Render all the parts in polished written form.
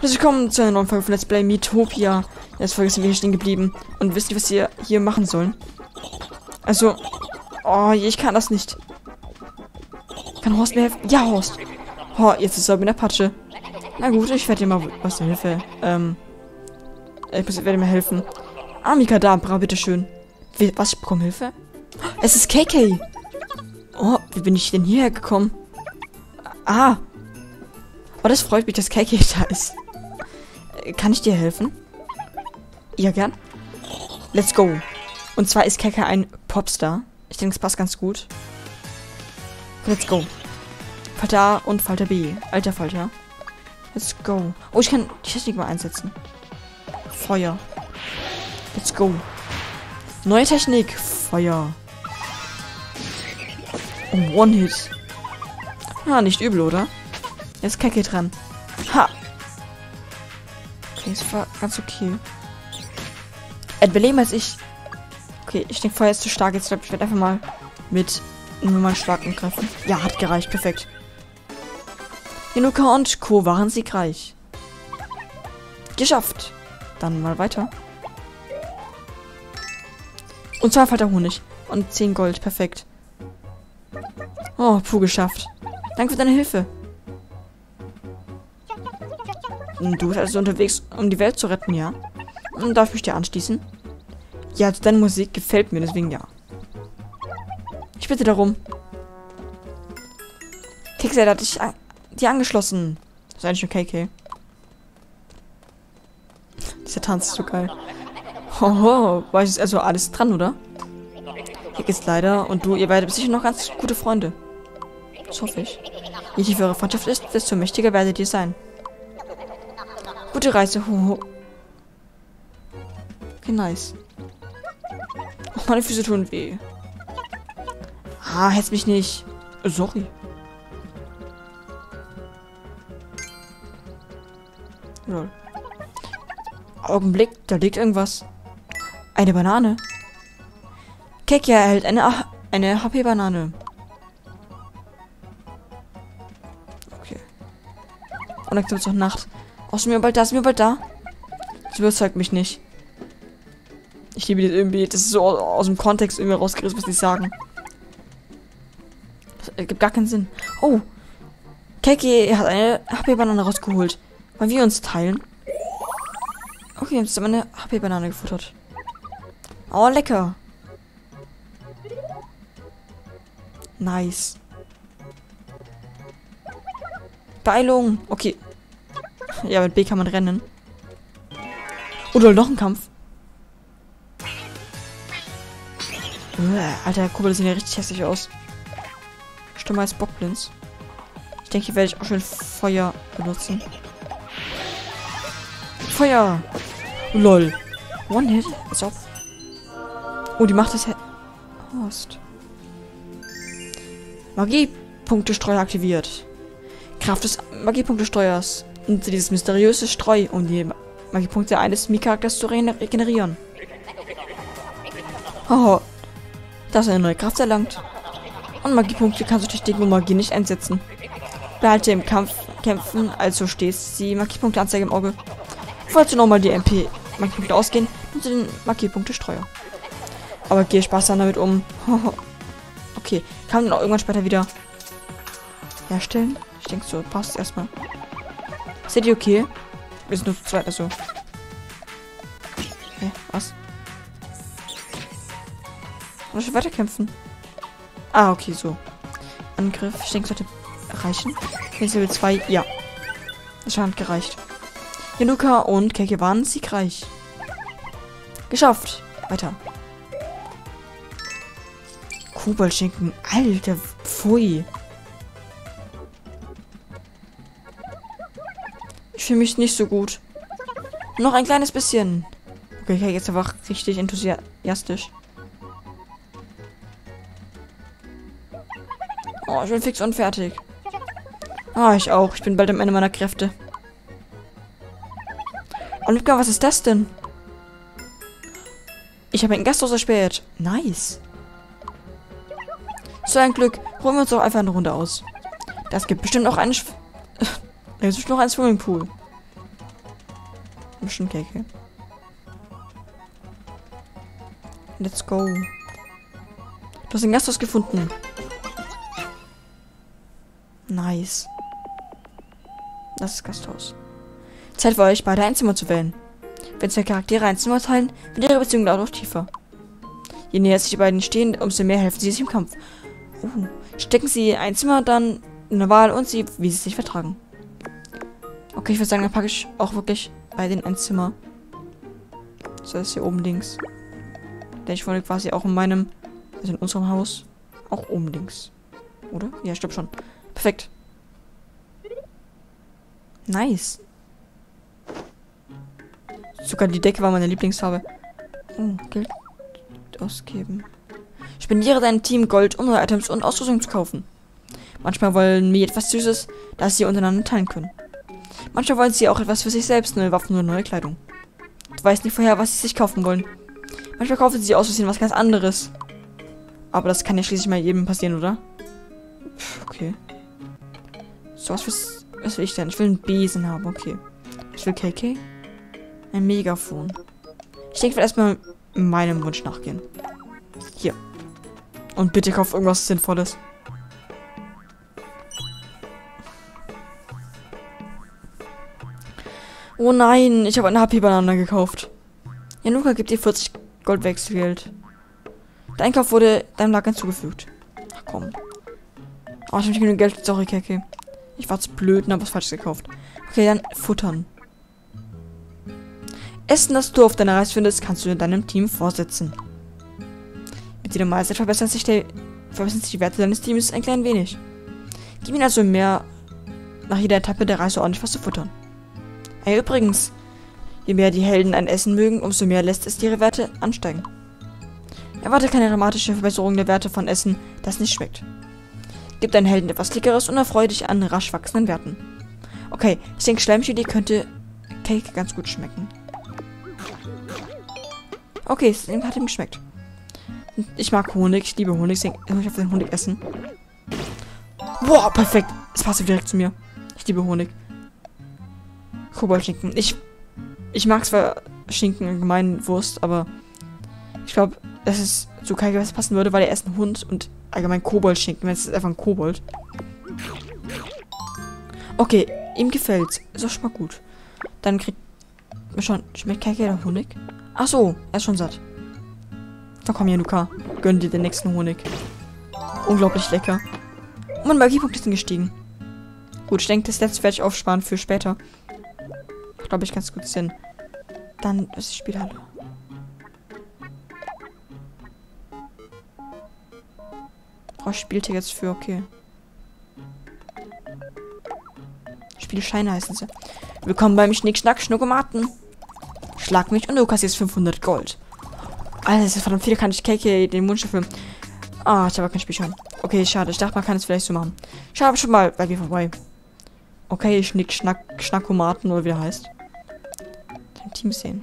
Willkommen zu einer neuen Folge von Let's Play Miitopia. In der Folge sind wir hier stehen geblieben. Und wisst ihr, was wir hier machen sollen? Also, oh, ich kann das nicht. Kann Horst mir helfen? Ja, Horst. Oh, jetzt ist er in der Patsche. Na gut, ich werde dir mal was der Hilfe. Ich werde mir helfen. Amikadabra, bitteschön. Was, ich bekomme Hilfe? Es ist KK. Oh, wie bin ich denn hierher gekommen? Ah. Oh, das freut mich, dass KK da ist. Kann ich dir helfen? Ja, gern. Let's go. Und zwar ist KK ein Popstar. Ich denke, es passt ganz gut. Let's go. Falter A und Falter B. Alter Falter. Let's go. Oh, ich kann die Technik mal einsetzen. Feuer. Let's go. Neue Technik. Feuer. Oh, One-Hit. Ah, nicht übel, oder? Jetzt KK dran. Ha! Okay, das war ganz okay. Er hat Beleben als ich. Okay, ich denke, Feuer ist zu stark. Jetzt glaube ich, werde einfach mal mit normalen Schlag angreifen. Ja, hat gereicht. Perfekt. Hinuka und Co. waren siegreich. Geschafft. Dann mal weiter. Und 2 Falter Honig. Und 10 Gold. Perfekt. Oh, puh, geschafft. Danke für deine Hilfe. Du bist also unterwegs, um die Welt zu retten, ja? Und darf ich dir anschließen? Ja, also deine Musik gefällt mir, deswegen ja. Ich bitte darum. Kekse hat dich dir angeschlossen. Das ist eigentlich nur KK. Dieser Tanz ist so geil. Hoho, war jetzt also alles dran, oder? Kek ist leider und du, ihr werdet sicher noch ganz gute Freunde. Das hoffe ich. Je tiefer eure Freundschaft ist, desto mächtiger werdet ihr sein. Gute Reise, hoho. Okay, nice. Oh, meine Füße tun weh. Ah, hetz mich nicht. Sorry. Lol. Augenblick, da liegt irgendwas. Eine Banane. Kek erhält eine HP-Banane. Okay. Und dann gibt es noch Nacht. Oh, ist mir bald da, ist mir bald da. Das überzeugt mich nicht. Ich liebe das irgendwie. Das ist so aus dem Kontext irgendwie rausgerissen, was die sagen. Das ergibt gar keinen Sinn. Oh. Keki hat eine HP-Banane rausgeholt. Wollen wir uns teilen? Okay, jetzt haben wir eine HP-Banane gefuttert. Oh, lecker. Nice. Beeilung. Okay. Ja, mit B kann man rennen. Oder noch ein Kampf. Alter, Kuppel sehen ja richtig hässlich aus. Stimmt als Bockblins. Ich denke, hier werde ich auch schon Feuer benutzen. Feuer! Lol. One-Hit? Als ob. Oh, die macht das Horst. Magiepunktestreuer aktiviert. Kraft des Magiepunktesteuers. Und dieses mysteriöse Streu, um die Magiepunkte eines Mii-Charakters zu regenerieren. Oh, das ist eine neue Kraft erlangt. Und Magiepunkte kannst du durch Dinge und Magie nicht einsetzen. Behalte im Kämpfen, also stehst die Magiepunkte-Anzeige im Auge. Falls du nochmal die MP-Magiepunkte ausgehen, nimmst du den Magiepunkte-Streuer. Aber geh Spaß dann damit um. Okay, kann man auch irgendwann später wieder herstellen? Ich denke so, passt erstmal. Seht ihr okay? Wir sind nur zu zweit, also. Okay, was? Muss ich weiterkämpfen? Ah, okay, so. Angriff. Ich denke, sollte reichen. Jetzt Level 2. Ja. Das hat gereicht. Hinuka und Keke waren siegreich. Geschafft. Weiter. Koboldschinken. Alter, pfui. Ich fühle mich nicht so gut. Noch ein kleines bisschen. Okay, jetzt einfach richtig enthusiastisch. Oh, ich bin fix und fertig. Ah, ich auch. Ich bin bald am Ende meiner Kräfte. Olivia, was ist das denn? Ich habe ein Gasthaus erspäht. Nice. So ein Glück. Holen wir uns doch einfach eine Runde aus. Das gibt bestimmt auch einen... Es ist noch ein Swimmingpool. Bestimmt Keke. Let's go. Du hast ein Gasthaus gefunden. Nice. Das ist Gasthaus. Zeit für euch, beide ein Zimmer zu wählen. Wenn zwei Charaktere ein Zimmer teilen, wird ihre Beziehung dadurch tiefer. Je näher sich die beiden stehen, umso mehr helfen sie sich im Kampf. Stecken sie ein Zimmer dann in der Wahl und sie, wie sie sich vertragen. Okay, ich würde sagen, dann packe ich auch wirklich bei denen ein Zimmer. So, das ist hier oben links. Denn ich wohne quasi auch in meinem, also in unserem Haus, auch oben links. Oder? Ja, ich glaube schon. Perfekt. Nice. Sogar die Decke war meine Lieblingsfarbe. Oh, Geld ausgeben. Spendiere deinem Team Gold, um neue Items und Ausrüstung zu kaufen. Manchmal wollen wir etwas Süßes, das sie untereinander teilen können. Manchmal wollen sie auch etwas für sich selbst, neue Waffen oder neue Kleidung. Du weißt nicht vorher, was sie sich kaufen wollen. Manchmal kaufen sie aus Versehen was ganz anderes. Aber das kann ja schließlich mal jedem passieren, oder? Okay. So, was will ich denn? Ich will einen Besen haben, okay. Ich will KK. Ein Megafon. Ich denke, ich will erstmal meinem Wunsch nachgehen. Hier. Und bitte kauf irgendwas Sinnvolles. Oh nein, ich habe eine HP-Banane gekauft. Januka gibt dir 40 Goldwechselgeld. Der Einkauf wurde deinem Lager hinzugefügt. Ach komm. Oh, ich habe nicht genug Geld. Sorry, Keke. Ich war zu blöd und habe was Falsches gekauft. Okay, dann futtern. Essen, das du auf deiner Reise findest, kannst du in deinem Team vorsetzen. Mit jeder Mahlzeit verbessern sich die Werte deines Teams ein klein wenig. Gib ihnen also mehr nach jeder Etappe der Reise ordentlich was zu futtern. Hey, übrigens, je mehr die Helden ein Essen mögen, umso mehr lässt es ihre Werte ansteigen. Erwarte keine dramatische Verbesserung der Werte von Essen, das nicht schmeckt. Gib deinen Helden etwas Leckeres und erfreue dich an rasch wachsenden Werten. Okay, ich denke, Schleimchili könnte Cake ganz gut schmecken. Okay, es hat ihm geschmeckt. Ich mag Honig, ich liebe Honig, ich auf den Honig essen. Boah, perfekt. Es passt direkt zu mir. Ich liebe Honig. Koboldschinken. Ich mag zwar Schinken allgemein Wurst, aber ich glaube, dass es zu Kai passen würde, weil er ist ein Hund und allgemein Koboldschinken, wenn es ist einfach ein Kobold. Okay, ihm gefällt's. Ist auch schon mal gut. Dann kriegt schon, schmeckt Kai der Honig? Ach so, er ist schon satt. Dann komm hier, Luca. Gönn dir den nächsten Honig. Unglaublich lecker. Und meine Magiepunkte sind gestiegen. Gut, ich denke, das letzte werde ich aufsparen für später. Glaube ich, ganz gut Sinn. Dann ist die Spielhalle. Brauche ich Spieltickets für, okay. Spielscheine heißen sie. Willkommen beim Schnick-Schnack Schnuckomaten. Schlag mich und du kassierst 500 Gold. Alter, das ist verdammt viel, kann ich KK den Wunsch erfüllen. Ah, ich habe keinen Spielschein. Okay, schade. Ich dachte, man kann es vielleicht so machen. Schade, aber schon mal bei mir vorbei. Okay, Schnick-Schnack Schnackomaten oder wie der heißt. Dein Team sehen.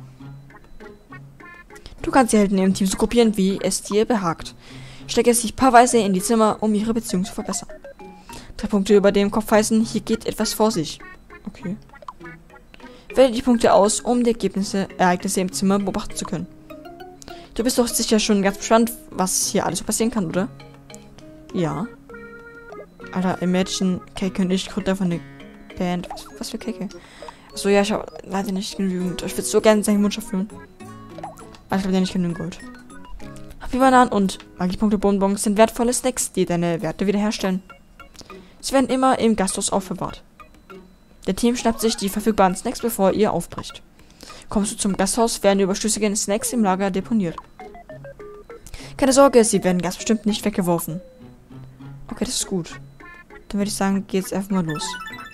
Du kannst die Helden im Team so gruppieren, wie es dir behagt. Stecke sich paarweise in die Zimmer, um ihre Beziehung zu verbessern. 3 Punkte über dem Kopf heißen, hier geht etwas vor sich. Okay. Wähle die Punkte aus, um die Ereignisse im Zimmer beobachten zu können. Du bist doch sicher schon ganz gespannt, was hier alles so passieren kann, oder? Ja. Alter, Imagine, Keke und ich gründen einfach eine Band. Was für Keke? Achso, ja, ich habe leider nicht genügend. Ich würde so gerne seinen Wunsch erfüllen. Aber ich habe ja nicht genügend Gold. Happy Bananen und Magiepunkte Bonbons sind wertvolle Snacks, die deine Werte wiederherstellen. Sie werden immer im Gasthaus aufbewahrt. Der Team schnappt sich die verfügbaren Snacks, bevor ihr aufbricht. Kommst du zum Gasthaus, werden die überschüssigen Snacks im Lager deponiert. Keine Sorge, sie werden ganz bestimmt nicht weggeworfen. Okay, das ist gut. Dann würde ich sagen, geht's einfach mal los.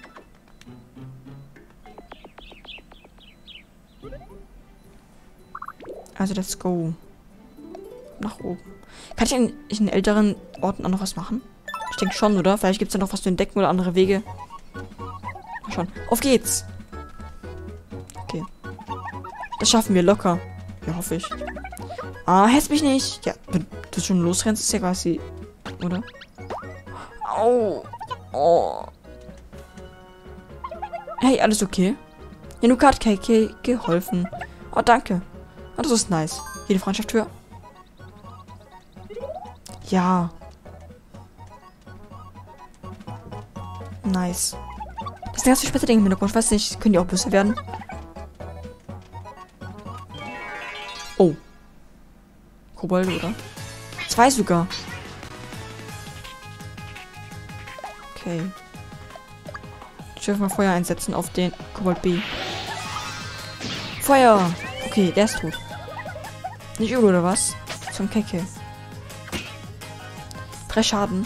Also, let's go. Nach oben. Kann ich in älteren Orten auch noch was machen? Ich denke schon, oder? Vielleicht gibt es da noch was zu entdecken oder andere Wege. Mal schauen. Auf geht's! Okay. Das schaffen wir locker. Ja, hoffe ich. Ah, hetz mich nicht! Ja, wenn du schon losrennst, ist ja quasi... Oder? Au! Oh. Hey, alles okay? Januka hat KK geholfen. Oh, danke. Oh, das ist nice. Jede Freundschaft höher. Ja. Nice. Das sind ganz viele später Dinge im Hintergrund. Ich weiß nicht, können die auch böse werden? Oh. Kobolde, oder? 2 sogar. Okay. Ich will mal Feuer einsetzen auf den Kobold B. Feuer! Okay, der ist tot. Nicht übel, oder was? Zum Kecke. 3 Schaden.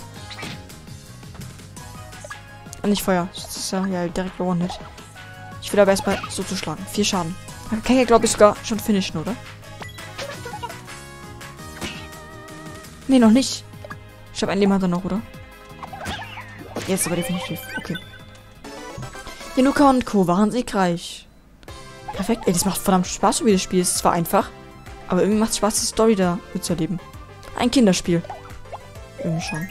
Und nicht Feuer. Das ist ja direkt One-Hit. Ich will aber erstmal so zu schlagen. 4 Schaden. Man kann ja, glaube ich, sogar schon finishen, oder? Nee, noch nicht. Ich habe ein Leben hat er noch, oder? Jetzt aber definitiv. Okay. Januka und Co. waren siegreich. Perfekt. Ey, das macht verdammt Spaß, so wie das Spiel ist. Es war einfach. Aber irgendwie macht es Spaß, die Story da mitzuerleben. Ein Kinderspiel. Irgendwie schon.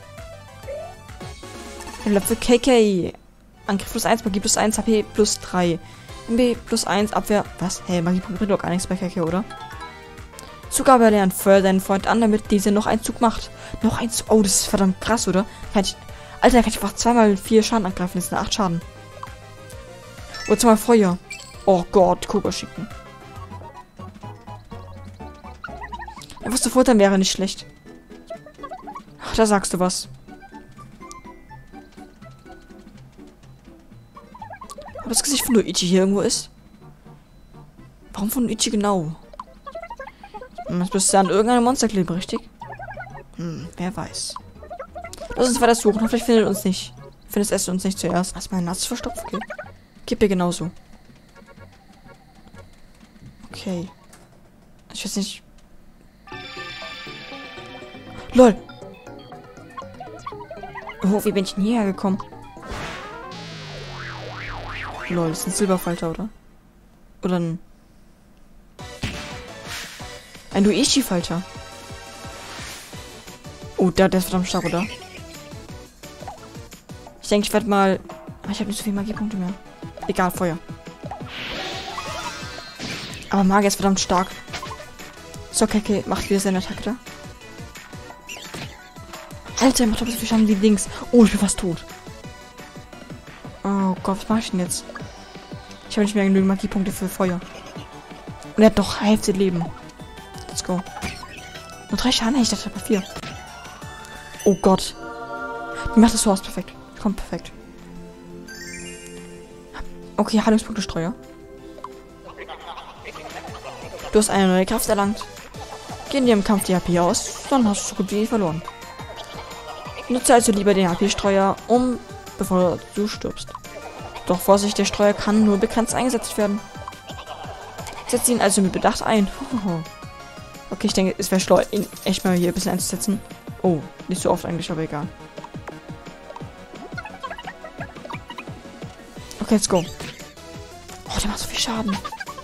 Level für KK. Angriff plus 1, Magie plus 1, HP plus 3. MB plus 1, Abwehr. Was? Hey, Magie bringt doch gar nichts bei KK, oder? Zugabe erlernt. Feuer deinen Freund an, damit dieser noch einen Zug macht. Noch ein Zug. Oh, das ist verdammt krass, oder? Alter, da kann ich einfach 2x4 Schaden angreifen. Das sind 8 Schaden. Oder 2 Feuer. Oh Gott, Kobold schicken. Er wusste, Futtern wäre nicht schlecht. Ach, da sagst du was. Aber das Gesicht von Luigi hier irgendwo ist. Warum von Luigi genau? Das müsste an irgendeinem Monster kleben, richtig? Wer weiß. Lass uns weiter suchen. Hoffentlich findet uns nicht. Findet es uns nicht zuerst. Hast du meine Nase verstopft? Okay. Gib mir genauso. Okay. Ich weiß nicht. LOL. Oh, wie bin ich denn hierher gekommen? LOL, das ist ein Silberfalter, oder? Oder ein Luigi-Falter. Oh, der ist verdammt stark, oder? Ich denke, ich werde mal... Ich habe nicht so viele Magiepunkte mehr. Egal, Feuer. Aber Magier ist verdammt stark. So, Keke macht wieder seine Attacke da. Alter, macht doch so viel Schaden wie links. Oh, ich bin fast tot. Oh Gott, was mache ich denn jetzt? Ich habe nicht mehr genügend Magiepunkte für Feuer. Und er hat noch Hälfte Leben. Let's go. Nur 3 Schaden? Ich dachte, aber 4. Oh Gott. Die macht das Horst perfekt. Kommt perfekt. Okay, Heilungspunkte Streuer. Du hast eine neue Kraft erlangt. Gehen dir im Kampf die HP aus, dann hast du so gut wie verloren. Nutze also lieber den HP-Streuer, bevor du stirbst. Doch Vorsicht, der Streuer kann nur begrenzt eingesetzt werden. Setz ihn also mit Bedacht ein. Okay, ich denke, es wäre schlau, ihn echt mal hier ein bisschen einzusetzen. Oh, nicht so oft eigentlich, aber egal. Okay, let's go. Oh, der macht so viel Schaden.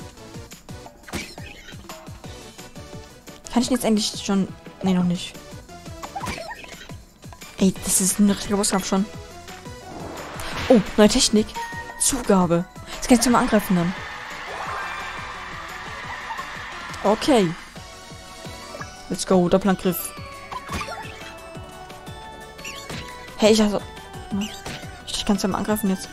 Kann ich ihn jetzt endlich schon... Nee, noch nicht. Ey, das ist ein richtiger Bosskampf schon. Oh, neue Technik. Zugabe. Jetzt kannst du mal angreifen dann. Okay. Let's go, Doppelangriff. Hey, ich kann es ja mal angreifen jetzt.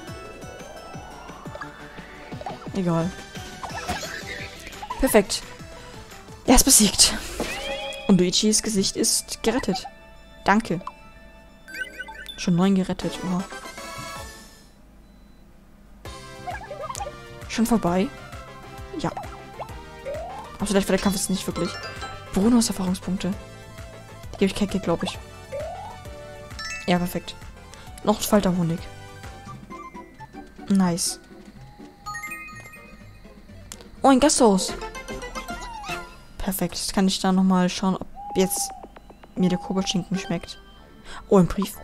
Egal. Perfekt. Er ist besiegt. Und Luigis Gesicht ist gerettet. Danke. Schon 9 gerettet. Oh. Schon vorbei? Ja. Aber vielleicht war der Kampf jetzt nicht wirklich. Bonus Erfahrungspunkte. Die gebe ich Keke, glaube ich. Ja, perfekt. Noch Falter Honig. Nice. Oh, ein Gasthaus. Perfekt. Jetzt kann ich da nochmal schauen, ob jetzt mir der Koboldschinken schmeckt. Oh, ein Brief.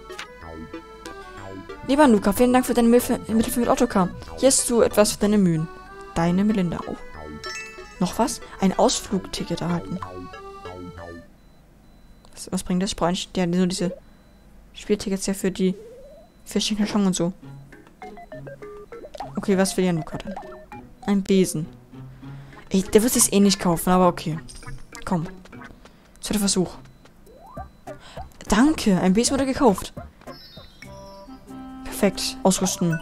Lieber Luca, vielen Dank für deine Hilfe mit Ottokar. Hier hast du etwas für deine Mühen. Deine Melinda. Oh. Noch was? Ein Ausflugticket erhalten. Was bringt das? Ich brauche eigentlich nur diese Spieltickets ja für die Fishing und so. Okay, was will Januka denn? Ein Besen. Ey, der wird sich's eh nicht kaufen, aber okay. Komm. Zweiter Versuch. Danke, ein Besen wurde gekauft. Perfekt. Ausrüsten.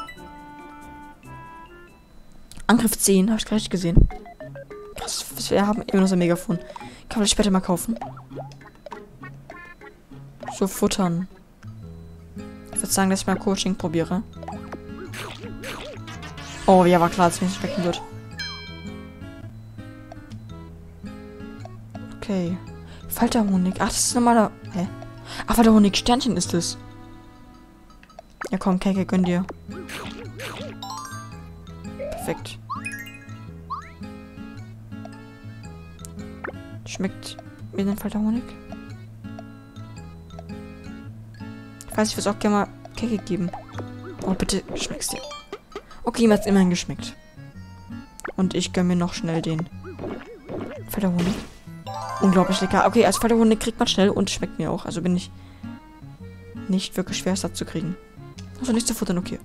Angriff 10, habe ich gerade gesehen. Krass, wir haben immer noch so ein Megafon. Kann man das später mal kaufen. So futtern. Ich würde sagen, dass ich mal Coaching probiere. Oh, ja, war klar, dass es mir nicht schmecken wird. Okay. Falterhonig. Ach, das ist normaler... Hä? Ach, Falterhonig. Sternchen ist es. Ja, komm, Keke, gönn dir. Perfekt. Schmeckt mir den Falterhonig? Ich weiß, ich würde es auch gerne mal Keke geben. Oh, bitte, schmeckst dir. Okay, mir hat es immerhin geschmeckt. Und ich gönn mir noch schnell den Falterhonig. Unglaublich lecker. Okay, als Falterhonig kriegt man schnell und schmeckt mir auch. Also bin ich nicht wirklich schwer, satt zu kriegen. Also nicht zu futtern, okay.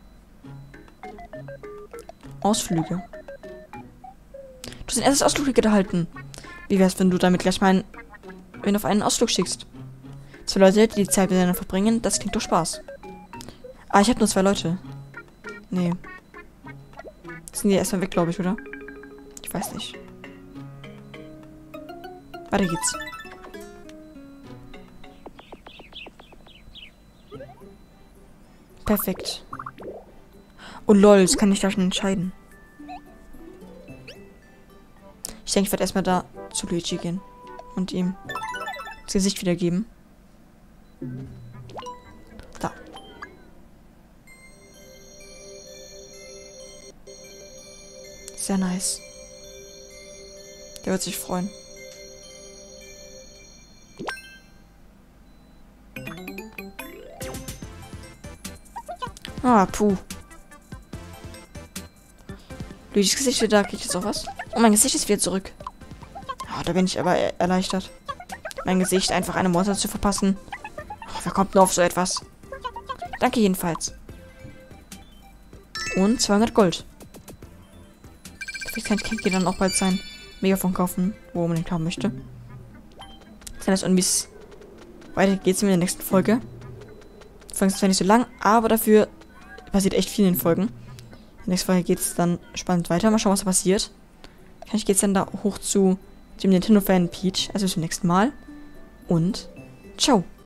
Ausflüge. Du hast ein erstes Ausflugticket erhalten. Wie wär's, wenn du damit gleich mal wen auf einen Ausflug schickst? 2 Leute, die Zeit miteinander verbringen, das klingt doch Spaß. Ah, ich habe nur 2 Leute. Nee. Sind die erstmal weg, glaube ich, oder? Ich weiß nicht. Weiter geht's. Perfekt. Oh lol, das kann ich da schon entscheiden. Ich denke, ich werde erstmal da zu Luigi gehen. Und ihm das Gesicht wiedergeben. Da. Sehr nice. Der wird sich freuen. Ah, puh. Luigis Gesicht wieder da. Krieg ich jetzt auch was? Oh, mein Gesicht ist wieder zurück. Oh, da bin ich aber erleichtert. Mein Gesicht einfach einem Monster zu verpassen. Oh, wer kommt nur auf so etwas? Danke jedenfalls. Und 200 Gold. Vielleicht kann ich Keke dann auch bald sein Megafon kaufen, wo man den haben möchte. Das und wie es weiter geht's in der nächsten Folge. Die Folge ist zwar nicht so lang, aber dafür passiert echt viel in den Folgen. In der nächsten Folge geht es dann spannend weiter. Mal schauen, was da passiert. Vielleicht geht es dann da hoch zu dem Nintendo-Fan Peach. Also bis zum nächsten Mal. Und ciao.